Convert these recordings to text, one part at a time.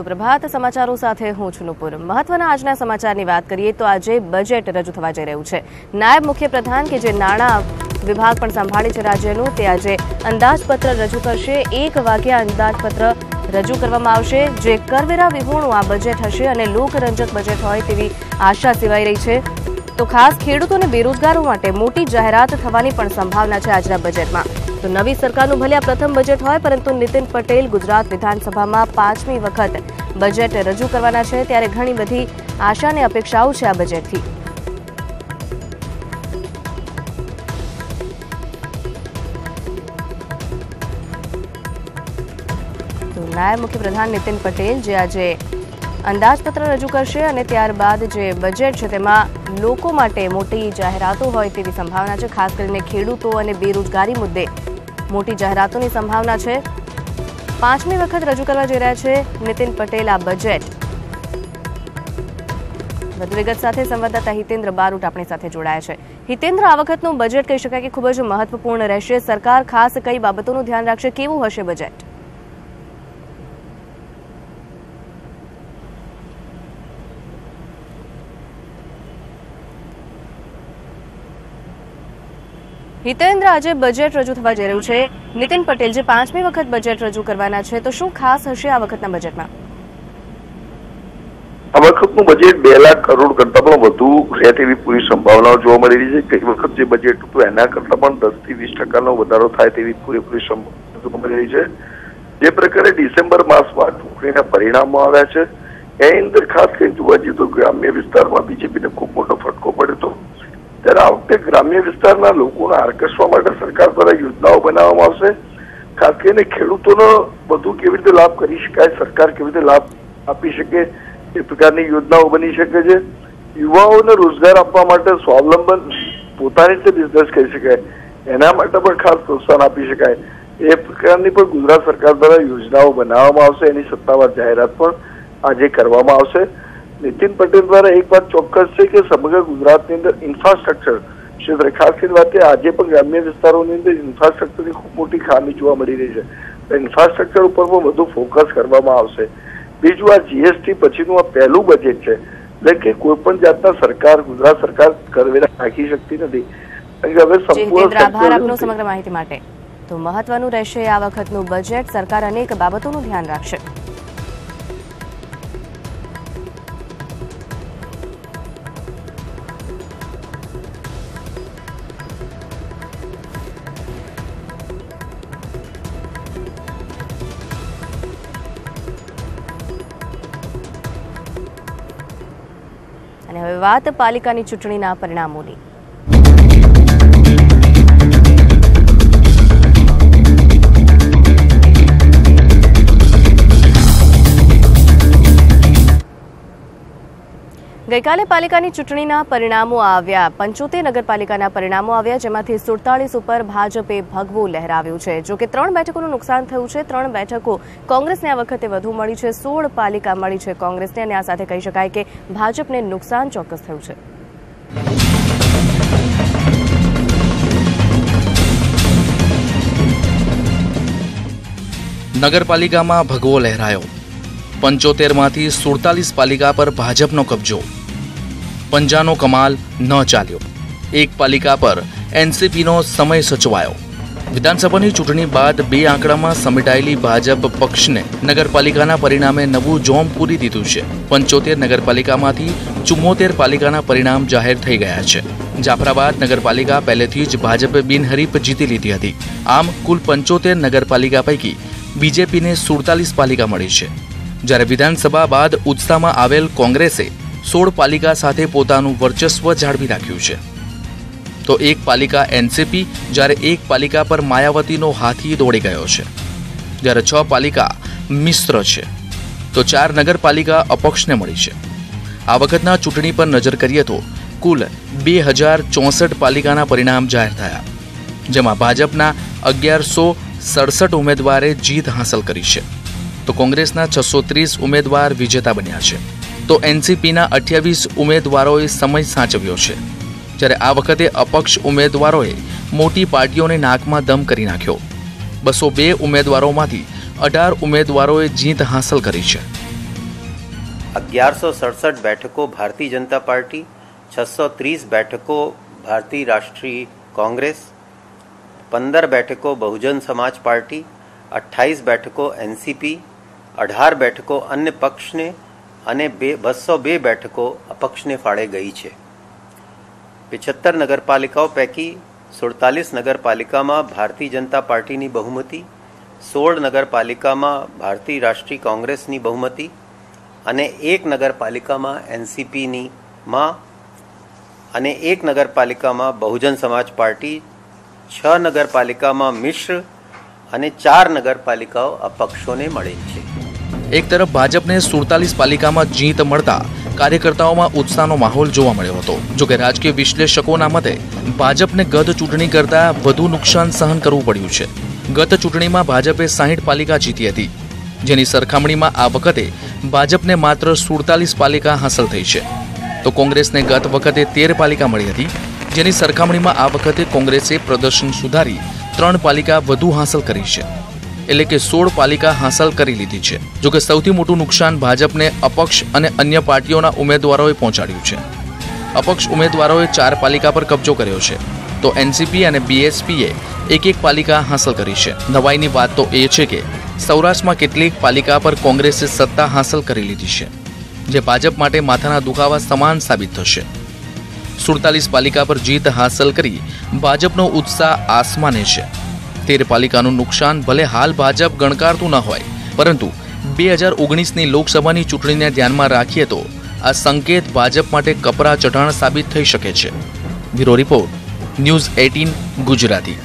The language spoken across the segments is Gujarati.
સુપ્રભાત સમાચારો સાથે હું છું નુપુર। મહત્વના આજના સમાચારની વાત કરીએ તો આજે બજેટ રજૂ થવા જઈ રહ્યું છે। નાયબ મુખ્ય પ્રધાન કે જે નાણાં વિભાગ પણ સંભાળે છે રાજ્યનું, તે આજે અંદાજપત્ર રજૂ કરશે। 1 વાગ્યા અંદાજપત્ર રજૂ કરવામાં આવશે, જે કરવેરા વિહોણું આ બજેટ હશે અને લોકરંજક બજેટ હોય તેવી આશા સેવાઈ રહી છે। તો ખાસ ખેડૂતો અને બેરોજગારો માટે મોટી જાહેરાત થવાની પણ સંભાવના છે આજના બજેટમાં। તો નવી સરકારનું ભલે આ પ્રથમ બજેટ હોય, પરંતુ નીતિન પટેલ ગુજરાત વિધાનસભામાં 5મી વખત બજેટ રજૂ કરવાના છે, ત્યારે ઘણી બધી આશા અને અપેક્ષાઓ છે આ બજેટથી। તો નાયબ મુખ્યપ્રધાન નીતિન પટેલ જે આજે અંદાજપત્ર રજૂ કરશે અને ત્યારબાદ જે બજેટ છે તેમાં લોકો માટે મોટી જાહેરાતો હોય તેવી સંભાવના છે। ખાસ કરીને ખેડૂતો અને બેરોજગારી મુદ્દે મોટી જાહેરાતોની સંભાવના છે। 5મી વખત રજૂ કરવા જઈ રહ્યા છે નીતિન પટેલ આ બજેટ। વધુ વિગત સાથે સંવાદદાતા હિતેન્દ્ર બારોટ આપણી સાથે જોડાયા છે। હિતેન્દ્ર, આ વખતનું બજેટ કહી શકાય કે ખૂબ જ મહત્વપૂર્ણ રહેશે। સરકાર ખાસ કઈ બાબતોનું ધ્યાન રાખશે? કેવું હશે બજેટ? હિતેન્દ્ર, આજે બજેટ રજૂ થવા જઈ રહ્યું છે। નીતિન પટેલ જે 5મી વખત બજેટ રજૂ કરવાના છે, તો શું ખાસ હશે આ વખતના બજેટમાં? આ વખતનું બજેટ 2 લાખ કરોડ કરતા પણ વધુ રહે તેવી પૂરી સંભાવનાઓ જોવા મળી રહી છે। ગઈ વખત જે બજેટ હતું એના કરતા પણ 10 થી 20% વધારો થાય તેવી પૂરેપૂરી સંભાવના જોવા મળી રહી છે। જે પ્રકારે ડિસેમ્બર માસમાં ચૂંટણીના પરિણામો આવ્યા છે, એની અંદર ખાસ કરીને જોવા જઈએ તો ગ્રામ્ય વિસ્તારમાં બીજેપીને ખૂબ મોટો ફટકો પડ્યો હતો। ત્યારે આ વખતે ગ્રામ્ય વિસ્તારના લોકોને આકર્ષવા માટે સરકાર દ્વારા યોજનાઓ બનાવવામાં આવશે। ખાસ કરીને ખેડૂતોનો વધુ કેવી રીતે લાભ કરી શકાય, સરકાર કેવી રીતે લાભ આપી શકે એ પ્રકારની યોજનાઓ બની શકે છે। યુવાઓને રોજગાર આપવા માટે સ્વાવલંબન પોતાની રીતે બિઝનેસ કરી શકાય એના માટે પણ ખાસ પ્રોત્સાહન આપી શકાય એ પ્રકારની પણ ગુજરાત સરકાર દ્વારા યોજનાઓ બનાવવામાં આવશે। એની સત્તાવાર જાહેરાત પણ આજે કરવામાં આવશે। નીતિન પટેલ દ્વારા એક વાત ચોક્કસ છે કે સમગ્ર ગુજરાતની અંદર ઇન્ફ્રાસ્ટ્રક્ચર ક્ષેત્રે ખાસ કરીને વાત કરીએ, આજે પણ ગ્રામ્ય વિસ્તારોની અંદર ઇન્ફ્રાસ્ટ્રક્ચરની ખૂબ મોટી ખામી જોવા મળી રહી છે। ઇન્ફ્રાસ્ટ્રક્ચર ઉપર પણ વધુ ફોકસ કરવામાં આવશે। બીજું, આ જીએસટી પછીનું આ પહેલું બજેટ છે, એટલે કે કોઈ પણ જાતના સરકાર ગુજરાત સરકાર કરવેરા નાખી શકતી નથી। હવે સંપૂર્ણ આભાર આપનો સમગ્ર માહિતી માટે। તો મહત્વનું રહેશે આ વખતનું બજેટ, સરકાર અનેક બાબતોનું ધ્યાન રાખશે। અને હવે વાત પાલિકાની ચૂંટણીના પરિણામોની। ગઈકાલે પાલિકાની ચૂંટણીના પરિણામો આવ્યા। 75 નગરપાલિકાના પરિણામો આવ્યા, જેમાંથી 47 ઉપર ભાજપે ભગવો લહેરાવ્યું છે। જો કે 3 બેઠકોનું નુકસાન થયું છે। 3 બેઠકો કોંગ્રેસને આ વખતે વધુ મળી છે। 16 પાલિકા મળી છે કોંગ્રેસને, અને આ સાથે કહી શકાય કે ભાજપને નુકસાન ચોક્કસ થયું છે। નગરપાલિકામાં ભગવો લહેરાયો। 75માંથી 47 પાલિકા પર ભાજપનો કબજો। પંજાનો કમાલ ન ચાલ્યો। 1 પાલિકા પર એનસીપીનો સમય સચવાયો। વિધાનસભાની ચૂંટણી બાદ 2 આંકડામાં સમેટાયેલી ભાજપ પક્ષને નગરપાલિકાના પરિણામે નવું જોમ પૂરી દીધું છે। 75 નગરપાલિકામાંથી 74 પાલિકાના પરિણામ જાહેર થઈ ગયા છે। જાફરાબાદ નગરપાલિકા પહેલેથી જ ભાજપે બિનહરીફ જીતી લીધી હતી। આમ કુલ 75 નગરપાલિકા પૈકી બીજેપીને 47 પાલિકા મળી છે, જ્યારે વિધાનસભા બાદ ઉત્સાહમાં આવેલ કોંગ્રેસે 16 પાલિકા સાથે પોતાનું વર્ચસ્વ જાળવી રાખ્યું છે। તો 1 પાલિકા એનસીપી, જ્યારે 1 પાલિકા પર માયાવતીનો હાથી દોડી ગયો છે, જ્યારે 6 પાલિકા મિશ્ર છે, તો 4 નગરપાલિકા અપક્ષને મળી છે। આ વખતના ચૂંટણી પર નજર કરીએ તો કુલ 2064 પાલિકાના પરિણામ જાહેર થયા, જેમાં ભાજપના 1167 ઉમેદવારે જીત હાંસલ કરી છે, તો કોંગ્રેસના 630 ઉમેદવાર વિજેતા બન્યા છે, તો એનસીપીના 28 ઉમેદવારોએ સમય સાચવ્યો છે, જ્યારે આ વખતે અપક્ષ ઉમેદવારોએ મોટી પાર્ટીઓને નાકમાં દમ કરી નાખ્યો। 202 ઉમેદવારોમાંથી 18 ઉમેદવારોએ જીત હાંસલ કરી છે, 1167 બેઠકો ભારતીય જનતા પાર્ટી, 630 બેઠકો ભારતીય રાષ્ટ્રીય કોંગ્રેસ, 15 બેઠકો બહુજન સમાજ પાર્ટી, 28 બેઠકો એનસીપી, 18 બેઠકો અન્ય પક્ષને અને 202 બેઠકો અપક્ષને ફાળે ગઈ છે. 75 નગરપાલિકાઓ પૈકી 47 નગરપાલિકામાં ભારતીય જનતા પાર્ટીની બહુમતી, 16 નગરપાલિકામાં ભારતીય રાષ્ટ્રીય કોંગ્રેસની બહુમતી અને 1 નગરપાલિકામાં એનસીપીની અને 1 નગરપાલિકામાં બહુજન સમાજ પાર્ટી, 6 નગરપાલિકામાં મિશ્ર અને 4 નગરપાલિકાઓ અપક્ષોને મળેલ છે. એક તરફ ભાજપને 47 પાલિકામાં જીત મળતા કાર્યકર્તાઓમાં ઉત્સાહનો માહોલ જોવા મળ્યો હતો. જોકે રાજકીય વિશ્લેષકોના મતે ભાજપને ગત ચૂંટણી કરતા વધુ નુકસાન સહન કરવું પડ્યું છે. ગત ચૂંટણીમાં ભાજપે 60 પાલિકા જીતી હતી, જેની સરખામણીમાં આ વખતે ભાજપને માત્ર 47 પાલિકા હાંસલ થઈ છે. તો કોંગ્રેસને ગત વખતે 13 પાલિકા મળી હતી, જેની સરખામણીમાં આ વખતે કોંગ્રેસે પ્રદર્શન સુધારી 3 પાલિકા વધુ હાંસલ કરી છે, એટલે કે 16 પાલિકા હાંસલ કરી લીધી છે. જોકે સૌથી મોટું નુકસાન ભાજપને અપક્ષ અને અન્ય પાર્ટીઓના ઉમેદવારોએ પહોંચાડ્યું છે. અપક્ષ ઉમેદવારોએ 4 પાલિકા પર કબજો કર્યો છે, તો એનસીપી અને બીએસપીએ 1 પાલિકા હાંસલ કરી છે. નવાઈની વાત તો એ છે કે સૌરાષ્ટ્રમાં કેટલીક પાલિકા પર કોંગ્રેસે સત્તા હાંસલ કરી લીધી છે, જે ભાજપ માટે માથાના દુખાવા સમાન સાબિત થશે. 47 પાલિકા પર જીત હાંસલ કરી ભાજપનો ઉત્સાહ આસમાને છે. 13 પાલિકાનું નુકસાન ભલે હાલ ભાજપ ગણકારતું ન હોય, પરંતુ 2019ની લોકસભાની ચૂંટણીને ધ્યાનમાં રાખીએ તો આ સંકેત ભાજપ માટે કપરા ચઢાણ સાબિત થઈ શકે છે. Bureau report, news 18 Gujarati.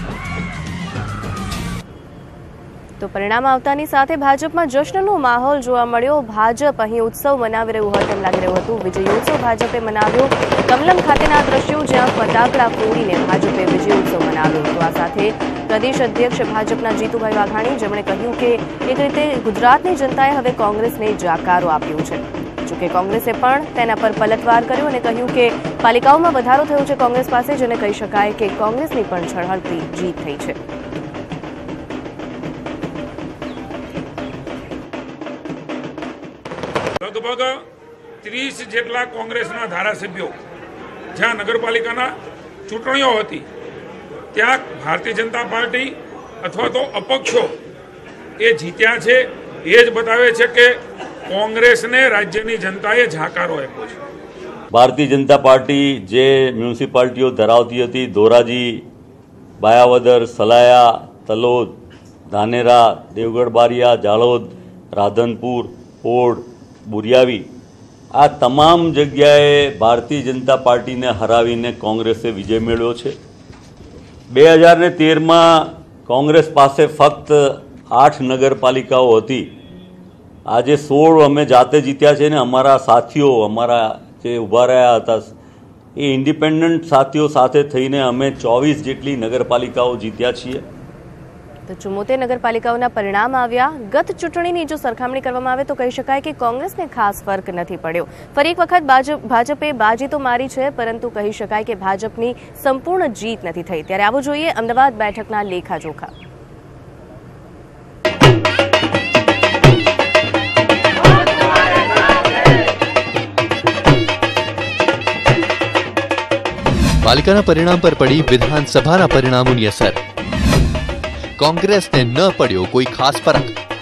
તો પરિણામ આવતાની સાથે ભાજપમાં જશ્નનો માહોલ જોવા મળ્યો. ભાજપ અહીં ઉત્સવ મનાવી રહ્યું હોય તેમ લાગી રહ્યું હતું. વિજયોત્સવ ભાજપે મનાવ્યો. કમલમ ખાતેના દ્રશ્યો જ્યાં ફટાકડા ફોડીને ભાજપે વિજયોત્સવ મનાવ્યો. તો આ સાથે પ્રદેશ અધ્યક્ષ ભાજપના જીતુભાઈ વાઘાણી, જેમણે કહ્યું કે એક રીતે ગુજરાતની જનતાએ હવે કોંગ્રેસને જાકારો આપ્યો છે. જોકે કોંગ્રેસે પણ તેના પર પલટવાર કર્યો અને કહ્યું કે પાલિકાઓમાં વધારો થયો છે કોંગ્રેસ પાસે, જેને કહી શકાય કે કોંગ્રેસની પણ ઝળહળતી જીત થઈ છે. લગભગ 30 જેટલા કોંગ્રેસના ધારાસભ્યો જ્યાં નગરપાલિકાના ચૂંટણીઓ હતી ત્યાં ભારતીય જનતા પાર્ટી અથવા તો અપક્ષો એ જીત્યા છે. એ જ બતાવે છે કે કોંગ્રેસને રાજ્યની જનતાએ જાકારો આપ્યો છે. ભારતીય જનતા પાર્ટી જે મ્યુનિસિપાલિટીઓ ધરાવતી હતી, ધોરાજી, બાયાવદર, સલાયા, તલોદ, ધાનેરા, દેવગઢ બારિયા, જાલોદ, રાધનપુર, ઓડ, બુરિયાવી, આ તમામ જગ્યાએ ભારતીય જનતા પાર્ટીને હરાવીને કોંગ્રેસે વિજય મેળવ્યો છે. 2013માં કોંગ્રેસ પાસે ફક્ત 8 નગરપાલિકાઓ હતી. આજે 16 અમે જાતે જીત્યા છે ને અમારા સાથીઓ, અમારા જે ઊભા રહ્યા હતા એ ઇન્ડિપેન્ડન્ટ સાથીઓ સાથે થઈને અમે 24 જેટલી નગરપાલિકાઓ જીત્યા છીએ. તો 74 નગરપાલિકાઓના પરિણામ આવ્યા. ગત ચૂંટણીની જો સરખામણી કરવામાં આવે તો કહી શકાય કે કોંગ્રેસને ખાસ ફરક નથી પડ્યો. ફરી એક વખત ભાજપે બાજી તો મારી છે, પરંતુ કહી શકાય કે ભાજપની સંપૂર્ણ જીત નથી થઈ. ત્યારે આવો જોઈએ અમદાવાદ બેઠકના લેખાજોખા. પાલિકાના પરિણામ પર પડી વિધાનસભાના પરિણામોની અસર. કોંગ્રેસને ન પડ્યો કોઈ ખાસ ફરક.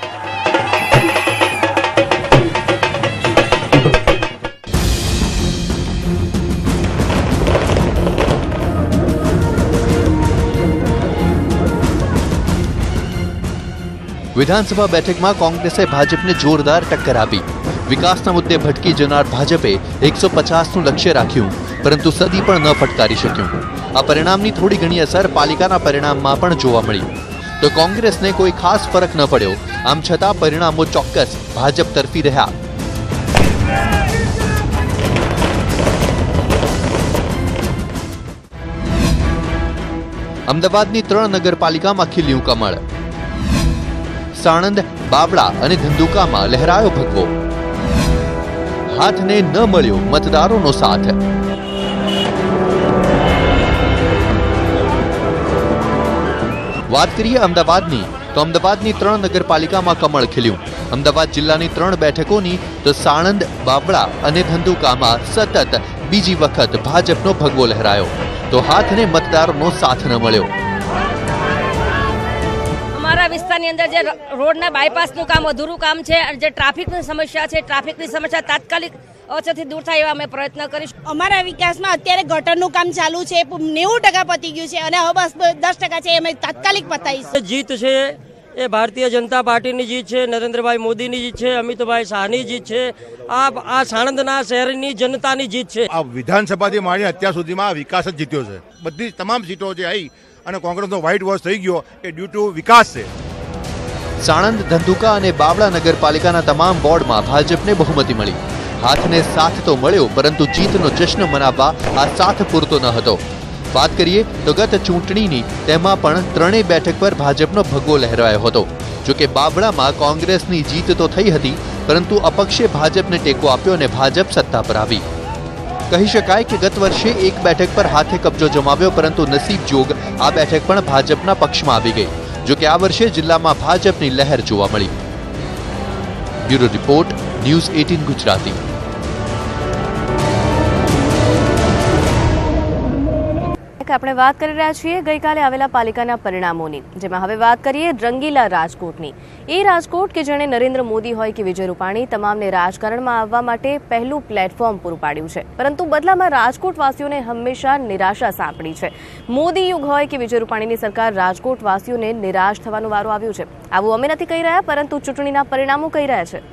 વિધાનસભા બેઠકમાં કોંગ્રેસે ભાજપને જોરદાર ટક્કર આપી. વિકાસના મુદ્દે ભટકી જનાર ભાજપે 150નું લક્ષ્ય રાખ્યું, પરંતુ સદી પણ ન ફટકારી શક્યું. આ પરિણામની થોડી ઘણી અસર પાલિકાના પરિણામમાં પણ જોવા મળી. તો કોંગ્રેસને કોઈ ખાસ ફરક ન પડ્યો. આમ છતાં પરિણામો ચોક્કસ ભાજપ તરફી રહ્યા. અમદાવાદની 3 નગરપાલિકામાં ખીલ્યું કમળ. સાણંદ, બાબડા અને ધંધુકામાં લહેરાયો ભગવો. હાથને ન મળ્યો મતદારોનો સાથ. વાત કરીએ અમદાવાદની, તો અમદાવાદની 3 નગરપાલિકામાં કમળ ખીલ્યું. અમદાવાદ જિલ્લાની 3 બેઠકોની તો સાણંદ, બાબડા અને ધંધુકામાં સતત બીજી વખત ભાજપનો ભગવો લહેરાયો તો હાથને મતદારોનો સાથ ન મળ્યો। અમારા વિસ્તારની અંદર જે રોડના બાયપાસનું કામ અધૂરું કામ છે અને જે ટ્રાફિકની સમસ્યા છે, ટ્રાફિકની સમસ્યા તાત્કાલિક અછતથી દૂર થાય એવા અમે પ્રયત્ન કરીશું। અમારા વિકાસમાં અત્યારે ગટરનું કામ ચાલુ છે, 90% પતી ગયું છે અને હવે બસ 10% છે, અમે તાત્કાલિક પતાવીશું। જીત છે એ ભારતીય જનતા પાર્ટીની જીત છે, નરેન્દ્રભાઈ મોદીની જીત છે, અમિતભાઈ શાહની જીત છે, આ સાણંદના શહેરની જનતાની જીત છે। આ વિધાનસભાથી માંડીને અત્યાર સુધીમાં વિકાસ જ જીત્યો છે। બધી તમામ સીટો જે આવી અને કોંગ્રેસનો વ્હાઇટ વોશ થઈ ગયો એ ડ્યુ ટુ વિકાસ છે। સાણંદ, ધંધુકા અને બાબડા નગરપાલિકાના તમામ વોર્ડમાં ભાજપને બહુમતી મળી। હાથને સાથ તો મળ્યો પરંતુ જીતનો જશ્ન મનાવવા આ સાથ પૂરતો ન હતો। વાત કરીએ તો ગત ચૂંટણીની તેમાં પણ 3 બેઠક પર ભાજપનો ભગવો લહેરાયો હતો। જો કે બાબડામાં કોંગ્રેસની જીત તો થઈ હતી પરંતુ અપક્ષે ભાજપને ટેકો આપ્યો અને ભાજપ સત્તા પર આવી। કહી શકાય કે ગત વર્ષે 1 બેઠક પર હાથે કબજો જમાવ્યો પરંતુ નસીબ જોગ આ બેઠક પણ ભાજપના પક્ષમાં આવી ગઈ। જો કે આ વર્ષે જિલ્લામાં ભાજપની લહેર જોવા મળી। Bureau report, news 18 Gujarati. આપણે વાત કરી રહ્યા છીએ ગઈકાલે આવેલા પાલિકાના પરિણામોની, જેમાં હવે વાત કરીએ રંગીલા રાજકોટની। એ રાજકોટ કે જેણે નરેન્દ્ર મોદી હોય કે વિજય રૂપાણી તમામને રાજકારણમાં આવવા માટે પહેલું પ્લેટફોર્મ પૂરું પાડ્યું છે, પરંતુ બદલામાં રાજકોટવાસીઓને હંમેશા નિરાશા સાંપડી છે। મોદી યુગ હોય કે વિજય રૂપાણીની સરકાર, રાજકોટવાસીઓને નિરાશ થવાનો વારો આવ્યો છે। આવું અમે નથી કહી રહ્યા, પરંતુ ચૂંટણીના પરિણામો કહી રહ્યા છે।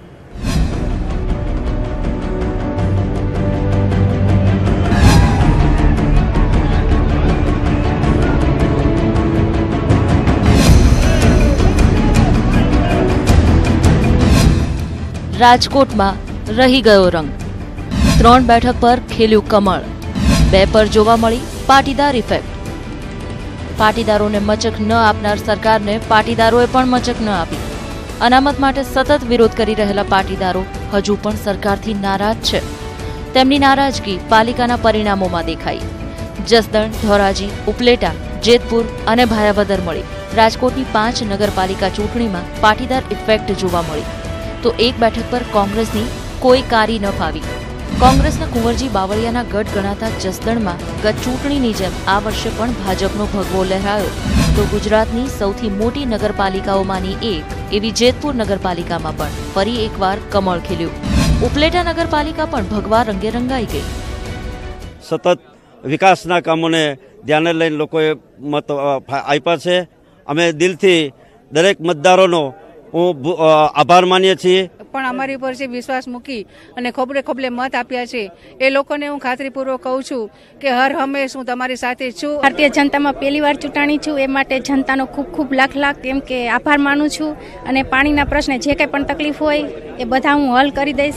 રાજકોટમાં રહી ગયો રંગ। 3 બેઠક પર ખેલ્યું કમળ, 2 પર જોવા મળી પાટીદાર ઇફેક્ટ। પાટીદારોને મચક ન આપનાર સરકારને પાટીદારોએ પણ મચક ન આપી। અનામત માટે સતત વિરોધ કરી રહેલા પાટીદારો હજુ પણ સરકારથી નારાજ છે। તેમની નારાજગી પાલિકાના પરિણામોમાં દેખાઈ। જસદણ, ધોરાજી, ઉપલેટા, જેતપુર અને ભાયાવદર મળી રાજકોટની 5 નગરપાલિકા ચૂંટણીમાં પાટીદાર ઇફેક્ટ જોવા મળી તો 1 બેઠક પર કોંગ્રેસની કોઈ કારી ન ફાવી। કોંગ્રેસના કુંવરજી બાવળિયાના ગઢ ગણાતા જસદણમાં ગત ચૂંટણીની જેમ આ વર્ષે પણ ભાજપનો ભગવો લહેરાયો તો ગુજરાતની સૌથી મોટી નગરપાલિકાઓમાંની એક એવી જેતપુર નગરપાલિકામાં પણ ફરી એકવાર કમળ ખીલ્યું। ઉપલેટા નગરપાલિકા પણ ભગવા રંગે રંગાઈ ગઈ। સતત વિકાસના કામોને ધ્યાને લઈને લોકોએ મત આપ્યા છે। અમે દિલથી દરેક મતદારોનો આભાર માનીએ છીએ। પણ અમારી ઉપર જે વિશ્વાસ મૂકી અને ખોબલે મત આપ્યા છે એ લોકોને હું ખાતરીપૂર્વક કહું છું કે હર હંમેશ હું તમારી સાથે છું। ભારતીય જનતામાં પહેલી વાર ચૂંટાણી છું એ માટે જનતાનો ખૂબ લાખ કેમ કે આભાર માનું છું અને પાણીના પ્રશ્ને જે કંઈ પણ તકલીફ હોય એ બધા હું હલ કરી દઈશ।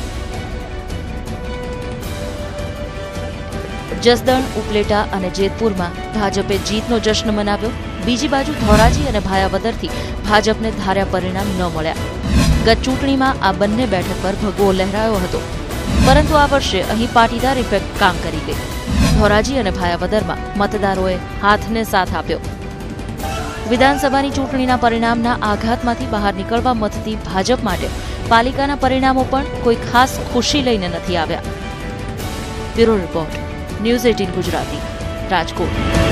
જસદણ, ઉપલેટા અને જેતપુરમાં ભાજપે જીતનો જશ્ન મનાવ્યો। બીજી બાજુ ધોરાજી અને ભાયાવદરથી ભાજપને ધાર્યા પરિણામ ન મળ્યા। ગત ચૂંટણીમાં આ બંને બેઠક પર ભગવો લહેરાયો હતો પરંતુ આ વર્ષે અહીં પાટીદાર ઇફેક્ટ કામ કરી ગઈ। ધોરાજી અને ભાયાવદરમાં મતદારોએ હાથને સાથ આપ્યો। વિધાનસભાની ચૂંટણીના પરિણામના આઘાતમાંથી બહાર નીકળવા મથતી ભાજપ માટે પાલિકાના પરિણામો પણ કોઈ ખાસ ખુશી લઈને નથી આવ્યા। Bureau report, news 18 Gujarati, Rajkot.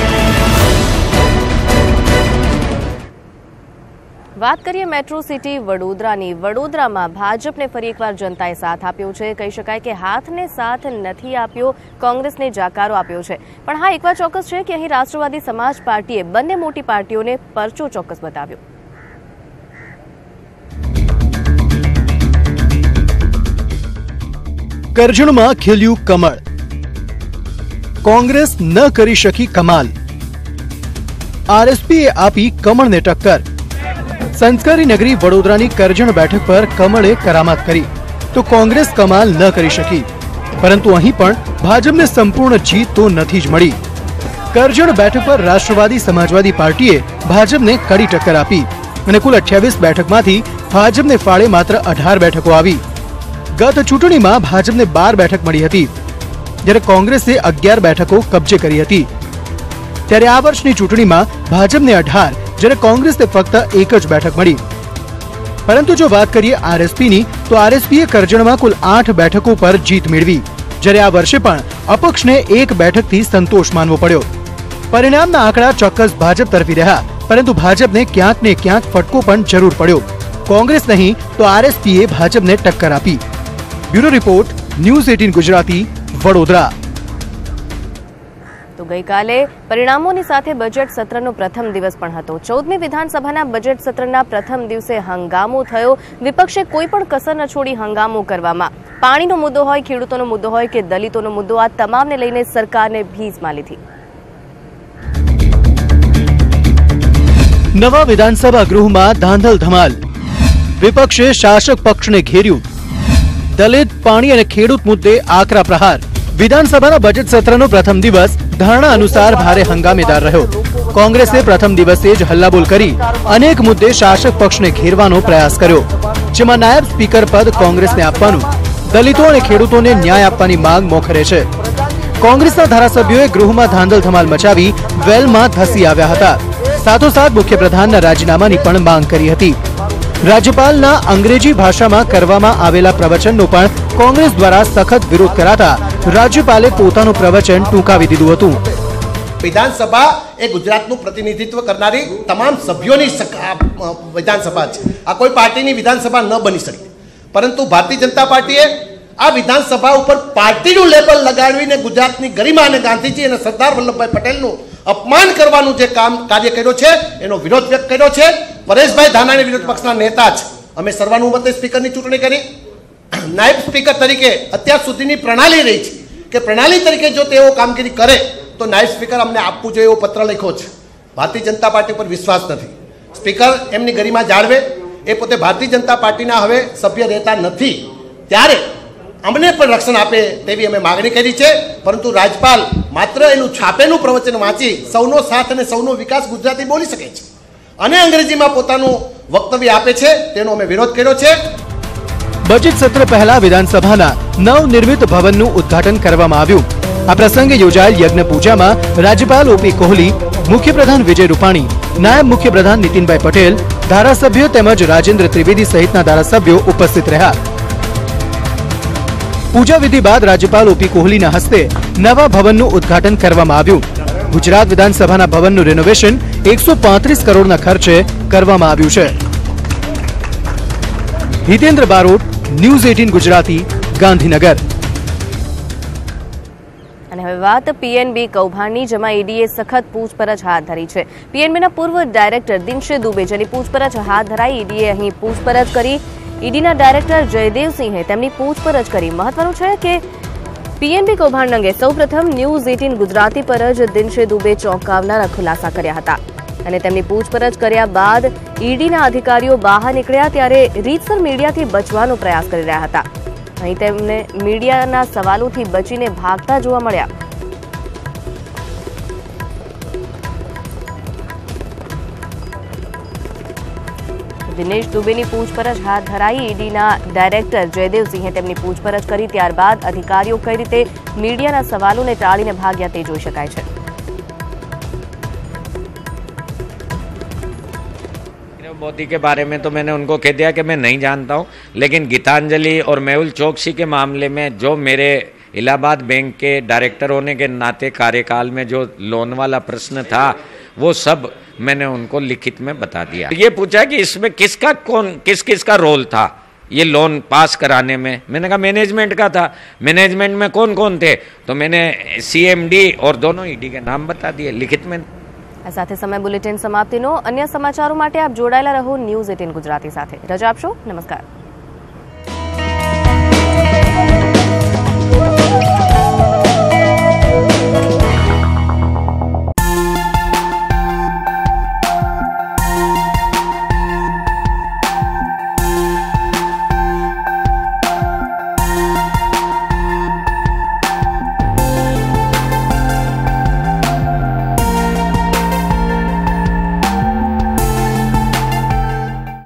વાત કરીએ મેટ્રો સિટી વડોદરાની। વડોદરામાં ભાજપને ફરી એકવાર જનતાએ સાથ આપ્યો છે। કહી શકાય કે હાથને સાથ નથી આપ્યો, કોંગ્રેસને જાકારો આપ્યો છે। પણ હા, એક વાત ચોક્કસ છે કે અહીં રાષ્ટ્રવાદી સમાજ પાર્ટીએ બંને મોટી પાર્ટીઓને પરચો ચોક્કસ બતાવ્યો। કરજણમાં ખીલ્યું કમળ, કોંગ્રેસ ન કરી શકી કમાલ। આરએસપીએ આપી કમળને ટક્કર। સંસ્કારી નગરી વડોદરાની કરજણ બેઠક પર કમળે કરામત કરી તો કોંગ્રેસ કમાલ ન કરી શકી, પરંતુ અહીં પણ ભાજપને સંપૂર્ણ જીત તો નથી જ મળી। કરજણ બેઠક પર રાષ્ટ્રવાદી સમાજવાદી પાર્ટીએ ભાજપને કડી ટક્કર આપી અને કુલ 28 બેઠકમાંથી ભાજપને ફાળે માત્ર 18 બેઠકો આવી। ગત ચૂંટણીમાં ભાજપને 12 બેઠક મળી હતી જ્યારે કોંગ્રેસે 11 બેઠકો કબજે કરી હતી। ત્યારે આ વર્ષની ચૂંટણીમાં ભાજપને 18 જ્યારે કોંગ્રેસને ફક્ત 1 જ બેઠક મળી। પરંતુ જો વાત કરીએ આરએસપીની તો આરએસપીએ કરજણમાં કુલ 8 બેઠકો પર જીત મેળવી, જ્યારે આ વર્ષે પણ અપક્ષને 1 બેઠકથી સંતોષ માનવો પડ્યો। પરિણામના આંકડા ચોક્કસ ભાજપ તરફી રહ્યા, પરંતુ ભાજપને ક્યાંક ને ક્યાંક ફટકો પણ જરૂર પડ્યો। કોંગ્રેસ નહીં તો આરએસપીએ ભાજપને ટક્કર આપી। Bureau report, news 18 Gujarati, Vadodara. તો ગઈકાલે પરિણામોની સાથે બજેટ સત્રનો પ્રથમ દિવસ પણ હતો। 14મી વિધાનસભાના બજેટ સત્રના પ્રથમ દિવસે હંગામો થયો। વિપક્ષે કોઈ પણ કસર ન છોડી હંગામો કરવામાં। પાણીનો મુદ્દો હોય, ખેડૂતોનો મુદ્દો હોય કે દલિતોનો મુદ્દો, આ તમામને લઈને સરકારને ભીંસમાં લીધી। નવા વિધાનસભા ગૃહમાં ધાંધલ ધમાલ। વિપક્ષે શાસક પક્ષને ઘેર્યું। દલિત, પાણી અને ખેડૂત મુદ્દે આકરા પ્રહાર। વિધાનસભાના બજેટ સત્રનો પ્રથમ દિવસ ધારણા અનુસાર ભારે હંગામેદાર રહ્યો। કોંગ્રેસે પ્રથમ દિવસે જ હલ્લાબોલ કરી અનેક મુદ્દે શાસક પક્ષને ઘેરવાનો પ્રયાસ કર્યો, જેમાં નાયબ સ્પીકર પદ કોંગ્રેસને આપવાનું, દલિતો અને ખેડૂતોને ન્યાય આપવાની માંગ મોખરે છે। કોંગ્રેસના ધારાસભ્યોએ ગૃહમાં ધાંધલ ધમાલ મચાવી વેલમાં ધસી આવ્યા હતા। સાથોસાથ મુખ્યપ્રધાનના રાજીનામાની પણ માંગ કરી હતી। રાજ્યપાલના અંગ્રેજી ભાષામાં કરવામાં આવેલા પ્રવચનનો પણ કોંગ્રેસ દ્વારા સખત વિરોધ કરાતા રાજ્યપાલે પોતાનું પ્રવચન ટૂંકાવી દીધું હતું। વિધાનસભા એ ગુજરાતનું પ્રતિનિધિત્વ કરનારી તમામ સભ્યોની વિધાનસભા છે। આ કોઈ પાર્ટીની વિધાનસભા ન બની શકે, પરંતુ ભારતીય જનતા પાર્ટીએ આ વિધાનસભા ઉપર પાર્ટીનું લેબલ લગાડીને ગુજરાતની ગરિમા અને ગાંધીજી અને સરદાર વલ્લભભાઈ પટેલનું અપમાન કરવાનું જે કાર્ય કર્યો છે, એનો વિરોધ વ્યક્ત કર્યો છે। પરેશભાઈ ધાનાણી વિરોધ પક્ષના નેતા છે। અમે સર્વાનુમતે સ્પીકરની ચૂંટણી કરી। નાયબ સ્પીકર તરીકે અત્યાર સુધીની પ્રણાલી રહી છે કે પ્રણાલી તરીકે જો તેઓ કામગીરી કરે તો નાયબ સ્પીકર અમને આપવું જોઈએ એવો પત્ર લખ્યો છે। ભારતીય જનતા પાર્ટી પર વિશ્વાસ નથી। સ્પીકર એમની ગરિમા જાળવે, એ પોતે ભારતીય જનતા પાર્ટીના હવે સભ્ય રહેતા નથી, ત્યારે અમને પણ રક્ષણ આપે તેવી અમે માગણી કરી છે। પરંતુ રાજ્યપાલ માત્ર એનું છાપેલું પ્રવચન વાંચી સૌનો સાથ અને સૌનો વિકાસ ગુજરાતી બોલી શકે છે અને અંગ્રેજીમાં પોતાનું વક્તવ્ય આપે છે, તેનો અમે વિરોધ કર્યો છે। બજેટ સત્ર પહેલા વિધાનસભાના નવનિર્મિત ભવનનું ઉદ્ઘાટન કરવામાં આવ્યું। આ પ્રસંગે યોજાયેલ યજ્ઞ પૂજામાં રાજ્યપાલ ઓપી કોહલી, મુખ્યપ્રધાન વિજય રૂપાણી, નાયબ મુખ્યપ્રધાન નીતિનભાઈ પટેલ, ધારાસભ્યો તેમજ રાજેન્દ્ર ત્રિવેદી સહિતના ધારાસભ્યો ઉપસ્થિત રહ્યા। પૂજા વિધિ બાદ રાજ્યપાલ ઓપી કોહલીના હસ્તે નવા ભવનનું ઉદ્ઘાટન કરવામાં આવ્યું। ગુજરાત વિધાનસભાના ભવનનું રેનોવેશન 135 કરોડના ખર્ચે કરવામાં આવ્યું છે। હિતેન્દ્ર બારોટ, ન્યૂઝ 18 ગુજરાતી, ગાંધીનગર। અને હવે વાત પીએનબી કૌભાંડની, જેમાં ઈડીએ સખત પૂછપરછ હાથ ધરી છે। પીએનબીના પૂર્વ ડાયરેક્ટર દિનશે દુબે, જેની પૂછપરછ હાથ ધરાઈ। ઈડીએ અહીં પૂછપરછ કરી। ઈડીના ડાયરેક્ટર જયદેવસિંહે તેમની પૂછપરછ કરી। મહત્વનું છે કે પીએનબી કૌભાંડ અંગે સૌપ્રથમ ન્યૂઝ 18 ગુજરાતી પર જ દિનશે દુબે ચોંકાવનારા ખુલાસા કર્યા હતા અને તેમની પૂછપરછ કર્યા બાદ ઈડીના અધિકારીઓ બહાર નીકળ્યા ત્યારે રીતસર મીડિયાથી બચવાનો પ્રયાસ કરી રહ્યા હતા। અહીં તેમને મીડિયાના સવાલોથી બચીને ભાગતા જોવા મળ્યા। દિનેશ દુબેની પૂછપરછ હાથ ધરાઈ। ઈડીના ડાયરેક્ટર જયદેવસિંહે તેમની પૂછપરછ કરી। ત્યારબાદ અધિકારીઓ કઈ રીતે મીડિયાના સવાલોને ટાળીને ભાગ્યા તે જોઈ શકાય છે। मोदी के बारे में तो मैंने उनको कह दिया कि मैं नहीं जानता हूं, लेकिन गीतांजलि और मेहुल चोकसी के मामले में जो मेरे इलाहाबाद बैंक के डायरेक्टर होने के नाते कार्यकाल में जो लोन वाला प्रश्न था वो सब मैंने उनको लिखित में बता दिया। ये पूछा कि इसमें किसका रोल था ये लोन पास कराने में। मैंने कहा मैनेजमेंट का था। मैनेजमेंट में कौन कौन थे, तो मैंने सीएमडी और दोनों ईडी के नाम बता दिए लिखित में। આ સાથે સમય બુલેટિન સમાપ્તિનો। અન્ય સમાચારો માટે આપ જોડાયેલા રહો ન્યૂઝ 18 ગુજરાતી સાથે। રજા આપશો। નમસ્કાર।